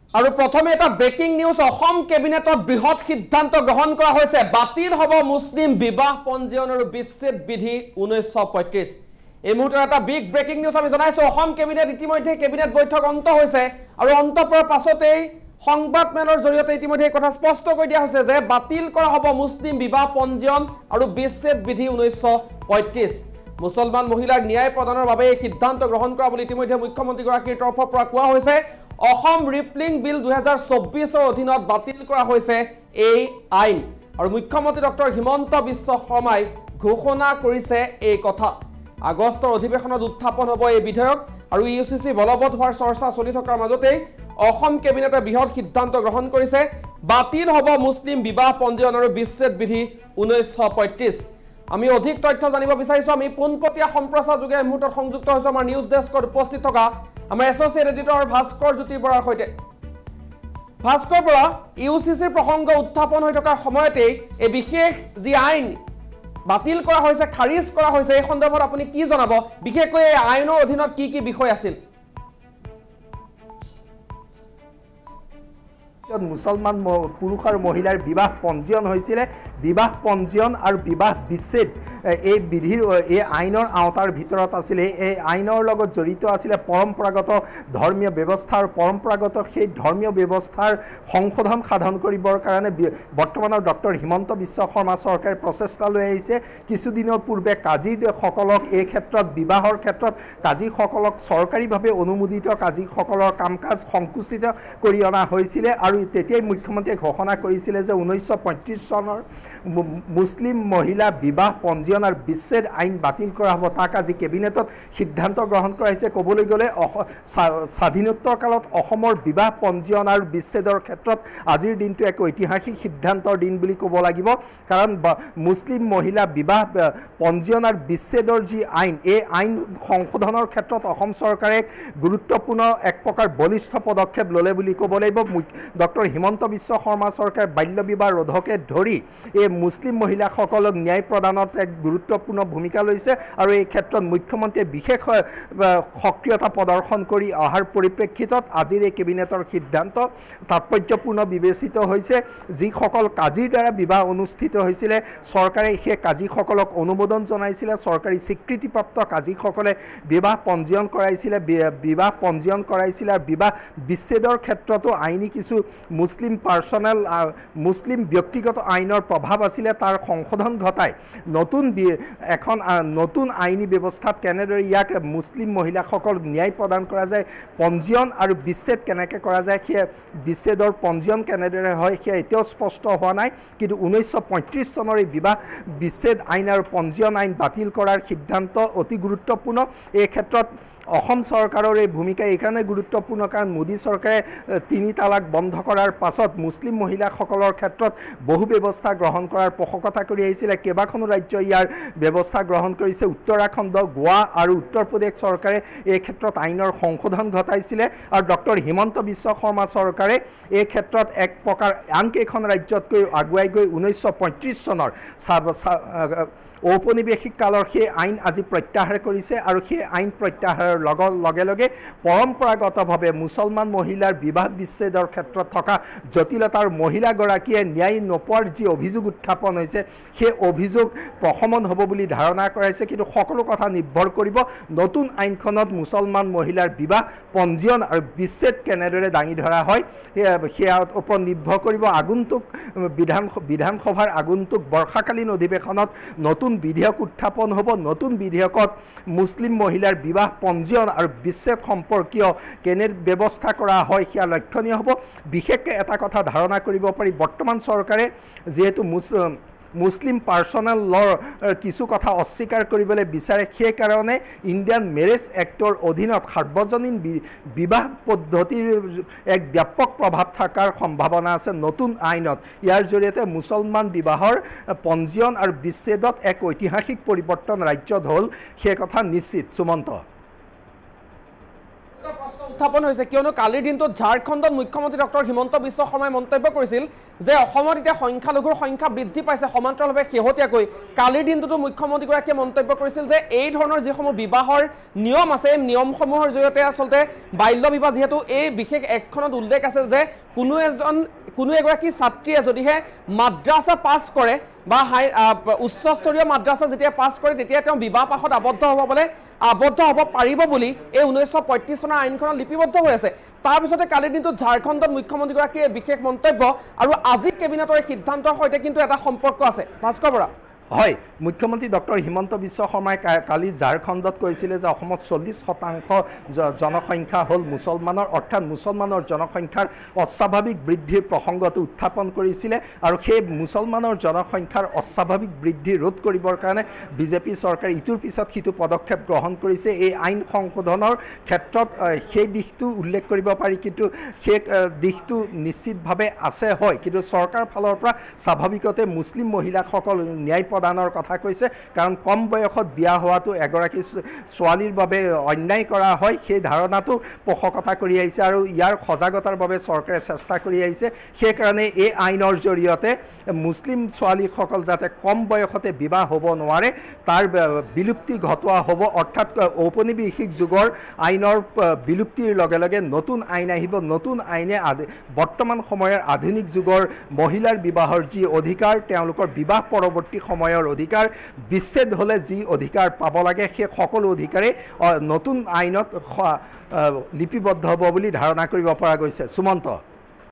আৰু প্ৰথমে এটা ব্ৰেকিং নিউজ অসম কেবিনেটত বৃহৎ সিদ্ধান্ত গ্ৰহণ কৰা হৈছে বাতিল হ'ব মুছলিম বিবাহ পঞ্জীয়ন আৰু বিচ্ছেদ বিধি 1935 এই মুহূৰ্তত এটা বিগ ব্ৰেকিং নিউজ আমি জনাইছো অসম কেবিনেট ইতিমধ্যে কেবিনেট বৈঠক অন্ত হৈছে আৰু অন্ত পৰাৰ পাছতেই সংবাদ মেলৰ জৰিয়তে ইতিমধ্যে এই কথা স্পষ্ট কৰি দিয়া হৈছে যে বাতিল কৰা হ'ব মুছলিম বিবাহ পঞ্জীয়ন আৰু বিচ্ছেদ বিধি 1935 মুছলমান মহিলাক ন্যায় প্ৰদানৰ বাবে এই সিদ্ধান্ত গ্ৰহণ কৰা বুলি ইতিমধ্যে মুখ্যমন্ত্ৰীগৰাকীৰ তৰফৰ পৰা কোৱা হৈছে অসম ৰিপলিং বিল 2024 অধীনত বাতিল কৰা হৈছে এই আইন আৰু মুখ্যমন্ত্ৰী ডক্টৰ হিমন্ত বিশ্ব শৰ্মাই ঘোষণা কৰিছে এই কথা আগষ্টৰ অধিৱেশনত উত্থাপন হ'ব এই বিধেয়ক আৰু ইউচিচি বলবৎ হোৱাৰ চৰ্চা চলি থকাৰ মাজতে অসম কেবিনেটে বৃহৎ সিদ্ধান্ত গ্ৰহণ কৰিছে বাতিল হ'ব মুছলিম বিবাহ পঞ্জীয়ন আৰু বিচ্ছেদ বিধি 1935 আমি অধিক তথ্য জানিব বিচাৰিছো আমি পোনপটীয়া সম্প্ৰচাৰ যোগে মুহূৰ্তত সংযুক্ত হৈছো আমাৰ নিউজ ডেস্কত উপস্থিত থকা আমাৰ এছ'চিয়েট এডিটৰ ভাস্কৰ জ্যোতি বৰাৰ সৈতে ভাস্কৰ বৰা ইউচিচিৰ প্ৰসংগ উত্থাপন হৈ থকাৰ সময়তে এই বিশেষ যি আইন বাতিল কৰা হৈছে খাৰিজ কৰা হৈছে এই সন্দৰ্ভত আপুনি কি জনাব বিশেষকৈ এই আইনৰ অধীনত কি কি বিষয় আছিল মুছলমান পুৰুষ আৰু মহিলাৰ বিবাহ পঞ্জীয়ন হৈছিলে বিবাহ পঞ্জীয়ন আৰু বিবাহ বিচ্ছেদ এই বিধিৰ এই আইনৰ আওতাৰ ভিতৰত আছিল এই আইনৰ লগত জড়িত আছিল পৰম্পৰাগত ধৰ্মীয় ব্যৱস্থা আৰু পৰম্পৰাগত সেই ধৰ্মীয় ব্যৱস্থাৰ সংশোধন সাধন কৰিবৰ কাৰণে বৰ্তমানৰ ডক্টৰ হিমন্ত বিশ্ব শৰ্মা চৰকাৰে প্ৰচেষ্টা লৈ আহিছে কিছুদিনৰ পূৰ্বে কাজীসকলক এই ক্ষেত্ৰত বিবাহৰ ক্ষেত্ৰত কাজীসকলক চৰকাৰীভাৱে অনুমোদিত কাজীসকলৰ কাম কাজ সংকুচিত কৰি অনা হৈছিলে আৰু তেতিয়াই মুখ্যমন্ত্ৰীয়ে ঘোষণা কৰিছিলে যে 1935 চনৰ মুছলিম মহিলা বিবাহ পঞ্জীয়ন আৰু বিচ্ছেদ আইন বাতিল কৰা হ'ব তাক আজি কেবিনেটত সিদ্ধান্ত গ্ৰহণ কৰা হৈছে ক'বলৈ গ'লে স্বাধীনোত্তৰ কালত অসমৰ বিবাহ পঞ্জীয়ন আৰু বিচ্ছেদৰ ক্ষেত্ৰত আজিৰ দিনটো এক ঐতিহাসিক সিদ্ধান্তৰ দিন বুলি ক'ব লাগিব কাৰণ মুছলিম মহিলা বিবাহ পঞ্জীয়ন আৰু বিচ্ছেদৰ যি আইন এই আইন সংশোধনৰ ক্ষেত্ৰত অসম চৰকাৰে গুৰুত্বপূৰ্ণ এক প্ৰকাৰ বলিষ্ঠ পদক্ষেপ ল'লে বুলি ক'ব লাগিব ডক্টৰ হিমন্ত বিশ্ব শৰ্মা চৰকাৰে বাল্য বিবাহ ৰোধকে ধৰি এই মুছলিম মহিলাসকলক ন্যায় প্ৰদানত এক গুৰুত্বপূৰ্ণ ভূমিকা লৈছে আৰু এই ক্ষেত্ৰত মুখ্যমন্ত্ৰীয়ে বিশেষ সক্ৰিয়তা প্ৰদৰ্শন কৰি অহাৰ পৰিপ্ৰেক্ষিতত আজিৰ এই কেবিনেটৰ সিদ্ধান্ত তাৎপৰ্যপূৰ্ণ বিবেচিত হৈছে যিসকল কাজীৰ দ্বাৰা বিবাহ অনুষ্ঠিত হৈছিলে চৰকাৰে সেই কাজীসকলক অনুমোদন জনাইছিলে চৰকাৰী স্বীকৃতিপ্ৰাপ্ত কাজীসকলে বিবাহ পঞ্জীয়ন কৰাইছিলে আৰু বিবাহ বিচ্ছেদৰ ক্ষেত্ৰতো আইনী কিছু মুছলিম পাৰ্চনেল মুছলিম ব্যক্তিগত আইনৰ প্ৰভাৱ আছিলে তাৰ সংশোধন ঘটাই নতুন আইনী ব্যৱস্থাত কেনেদৰে ইয়াক মুছলিম মহিলাসকলক ন্যায় প্ৰদান কৰা যায় পঞ্জীয়ন আৰু বিচ্ছেদ কেনেকৈ কৰা যায় সেই বিচ্ছেদৰ পঞ্জীয়ন কেনেদৰে হয় সেয়া এতিয়াও স্পষ্ট হোৱা নাই কিন্তু 1935 চনৰ এই বিবাহ বিচ্ছেদ আইন আৰু পঞ্জীয়ন আইন বাতিল কৰাৰ সিদ্ধান্ত অতি গুৰুত্বপূৰ্ণ এই ক্ষেত্ৰত অসম চৰকাৰৰ এই ভূমিকা এইকাৰণে গুৰুত্বপূৰ্ণ কাৰণ মোদী চৰকাৰে 3 তালাক বন্ধ কৰাৰ পাছত মুছলিম মহিলাসকলৰ ক্ষেত্ৰত বহু ব্যৱস্থা গ্ৰহণ কৰাৰ পোষকতা কৰি আহিছিলে কেইবাখনো ৰাজ্যই ইয়াৰ ব্যৱস্থা গ্ৰহণ কৰিছে উত্তৰাখণ্ড গোৱা আৰু উত্তৰ প্ৰদেশ চৰকাৰে এই ক্ষেত্ৰত আইনৰ সংশোধন ঘটাইছিলে আৰু ডক্টৰ হিমন্ত বিশ্ব শৰ্মা চৰকাৰে এই ক্ষেত্ৰত এক প্ৰকাৰ আন কেইখন ৰাজ্যতকৈ আগুৱাই গৈ 1935 চনৰ ঔপনিৱেশিক কালৰ সেই আইন আজি প্ৰত্যাহাৰ কৰিছে আৰু সেই আইন প্ৰত্যাহাৰৰ লগে লগে পৰম্পৰাগতভাৱে মুছলমান মহিলাৰ বিবাহ বিচ্ছেদৰ ক্ষেত্ৰত থকা জটিলতাৰ মহিলাগৰাকীয়ে ন্যায় নোপোৱাৰ যি অভিযোগ উত্থাপন হৈছে সেই অভিযোগ প্ৰশমন হ'ব বুলি ধাৰণা কৰাইছে কিন্তু সকলো কথা নিৰ্ভৰ কৰিব নতুন আইনখনত মুছলমান মহিলাৰ বিবাহ পঞ্জীয়ন আৰু বিচ্ছেদ কেনেদৰে দাঙি ধৰা হয় সেয়াৰ ওপৰত নিৰ্ভৰ কৰিব আগন্তুক বিধানসভাৰ আগন্তুক বৰ্ষাকালীন অধিৱেশনত নতুন বিধেয়ক উত্থাপন হ'ব নতুন বিধেয়কত মুছলিম মহিলাৰ বিবাহ পঞ্জীয়ন আৰু বিচ্ছেদ সম্পৰ্কীয় কেনে ব্যৱস্থা কৰা হয় সেয়া লক্ষণীয় হ'ব বিশেষকৈ এটা কথা ধাৰণা কৰিব পাৰি বৰ্তমান চৰকাৰে যিহেতু মুছলিম পাৰ্চনেল লৰ কিছু কথা অস্বীকাৰ কৰিবলৈ বিচাৰে সেইকাৰণে ইণ্ডিয়ান মেৰেজ এক্টৰ অধীনত সাৰ্বজনীন বিবাহ পদ্ধতিৰ এক ব্যাপক প্ৰভাৱ থকাৰ সম্ভাৱনা আছে নতুন আইনত ইয়াৰ জৰিয়তে মুছলমান বিবাহৰ পঞ্জীয়ন আৰু বিচ্ছেদত এক ঐতিহাসিক পৰিৱৰ্তন ৰাজ্যত হ'ল সেই কথা নিশ্চিত সুমন্ত উত্থাপন হৈছে কিয়নো কালিৰ দিনটোত ঝাৰখণ্ডত মুখ্যমন্ত্ৰী ডক্টৰ হিমন্ত বিশ্ব শৰ্মাই মন্তব্য কৰিছিল যে অসমত এতিয়া সংখ্যালঘুৰ সংখ্যা বৃদ্ধি পাইছে সমান্তৰালভাৱে শেহতীয়াকৈ কালিৰ দিনটোতো মুখ্যমন্ত্ৰীগৰাকীয়ে মন্তব্য কৰিছিল যে এই ধৰণৰ যিসমূহ বিবাহৰ নিয়ম আছে এই নিয়মসমূহৰ জৰিয়তে আচলতে বাল্য বিবাহ যিহেতু এই বিশেষ একখনত উল্লেখ আছে যে কোনো এগৰাকী ছাত্ৰীয়ে যদিহে মাদ্ৰাছা পাছ কৰে বা উচ্চস্তৰীয় মাদ্ৰাছা যেতিয়া পাছ কৰে তেতিয়া তেওঁ বিবাহ পাশত আবদ্ধ হ'ব পাৰিব বুলি এই 1935 চনৰ আইনখনত লিপিবদ্ধ হৈ আছে তাৰপিছতে কালিৰ দিনটোত ঝাৰখণ্ডত মুখ্যমন্ত্ৰীগৰাকীয়ে বিশেষ মন্তব্য আৰু আজি কেবিনেটৰ সিদ্ধান্তৰ সৈতে কিন্তু এটা সম্পৰ্ক আছে ভাস্কৰ বৰা হয় মুখ্যমন্ত্ৰী ডক্টৰ হিমন্ত বিশ্ব শৰ্মাই কালি ঝাৰখণ্ডত কৈছিলে যে অসমত 40% জনসংখ্যা হ'ল মুছলমানৰ অৰ্থাৎ মুছলমানৰ জনসংখ্যাৰ অস্বাভাৱিক বৃদ্ধিৰ প্ৰসংগটো উত্থাপন কৰিছিলে আৰু সেই মুছলমানৰ জনসংখ্যাৰ অস্বাভাৱিক বৃদ্ধি ৰোধ কৰিবৰ কাৰণে বিজেপি চৰকাৰে ইটোৰ পিছত সিটো পদক্ষেপ গ্ৰহণ কৰিছে এই আইন সংশোধনৰ ক্ষেত্ৰত সেই দিশটো উল্লেখ কৰিব পাৰি কিন্তু সেই দিশটো নিশ্চিতভাৱে আছে হয় কিন্তু চৰকাৰ ফালৰ পৰা স্বাভাৱিকতে মুছলিম মহিলাসকল ন্যায় প্ৰদানৰ কথা কৈছে কাৰণ কম বয়সত বিয়া হোৱাটো এগৰাকী ছোৱালীৰ বাবে অন্যায় কৰা হয় সেই ধাৰণাটো পোষকতা কৰি আহিছে আৰু ইয়াৰ সজাগতাৰ বাবে চৰকাৰে চেষ্টা কৰি আহিছে সেইকাৰণে এই আইনৰ জৰিয়তে মুছলিম ছোৱালীসকল যাতে কম বয়সতে বিবাহ হ'ব নোৱাৰে তাৰ বিলুপ্তি ঘটোৱা হ'ব অৰ্থাৎ ঔপনিৱেশিক যুগৰ আইনৰ বিলুপ্তিৰ লগে লগে নতুন আইন আহিব নতুন আইনে বৰ্তমান সময়ৰ আধুনিক যুগৰ মহিলাৰ বিবাহৰ যি অধিকাৰ তেওঁলোকৰ বিবাহ পৰৱৰ্তী সময়ৰ অধিকাৰ বিচ্ছেদ হ'লে যি অধিকাৰ পাব লাগে সেই সকলো অধিকাৰে নতুন আইনত লিপিবদ্ধ হ'ব বুলি ধাৰণা কৰিব পৰা গৈছে সুমন্ত